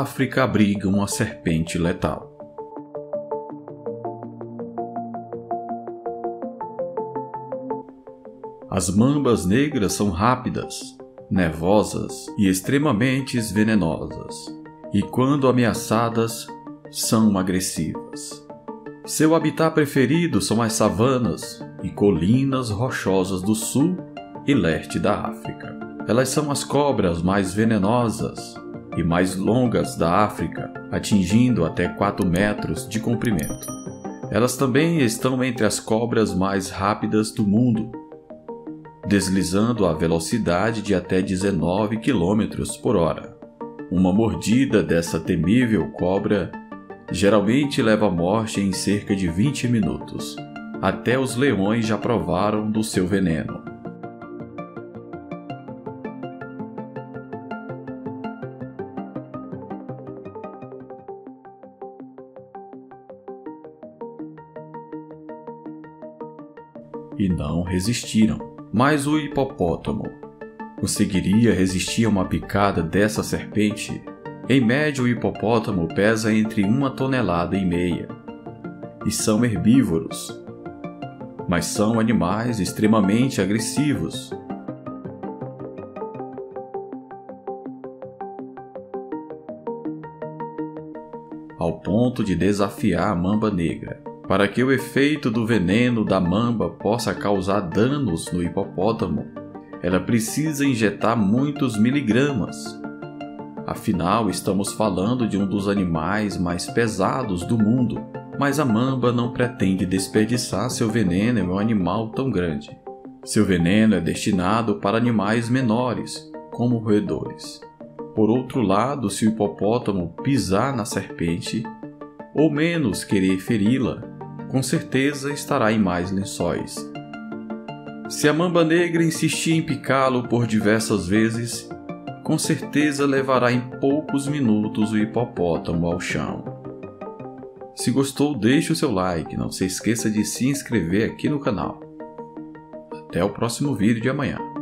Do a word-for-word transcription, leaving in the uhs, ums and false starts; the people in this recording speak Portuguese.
África abriga uma serpente letal. As mambas negras são rápidas, nervosas e extremamente venenosas, e quando ameaçadas, são agressivas. Seu habitat preferido são as savanas e colinas rochosas do sul e leste da África. Elas são as cobras mais venenosas e mais longas da África, atingindo até quatro metros de comprimento. Elas também estão entre as cobras mais rápidas do mundo, deslizando a velocidade de até dezenove quilômetros por hora. Uma mordida dessa temível cobra geralmente leva à morte em cerca de vinte minutos. Até os leões já provaram do seu veneno. E não resistiram. Mas o hipopótamo conseguiria resistir a uma picada dessa serpente? Em média, o hipopótamo pesa entre uma tonelada e meia e são herbívoros, mas são animais extremamente agressivos. Ao ponto de desafiar a mamba negra. Para que o efeito do veneno da mamba possa causar danos no hipopótamo, ela precisa injetar muitos miligramas. Afinal, estamos falando de um dos animais mais pesados do mundo, mas a mamba não pretende desperdiçar seu veneno em um animal tão grande. Seu veneno é destinado para animais menores, como roedores. Por outro lado, se o hipopótamo pisar na serpente, ou menos querer feri-la, com certeza estará em mais lençóis. Se a mamba negra insistir em picá-lo por diversas vezes, com certeza levará em poucos minutos o hipopótamo ao chão. Se gostou, deixe o seu like, não se esqueça de se inscrever aqui no canal. Até o próximo vídeo de amanhã.